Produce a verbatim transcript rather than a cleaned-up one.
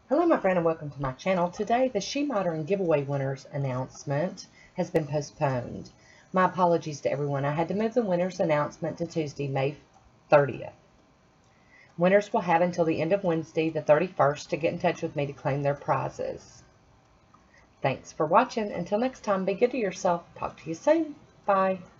Hello my friend and welcome to my channel. Today the SheModern giveaway winners announcement has been postponed. My apologies to everyone. I had to move the winners announcement to Tuesday, May thirtieth. Winners will have until the end of Wednesday, the thirty-first, to get in touch with me to claim their prizes. Thanks for watching. Until next time, be good to yourself. Talk to you soon. Bye.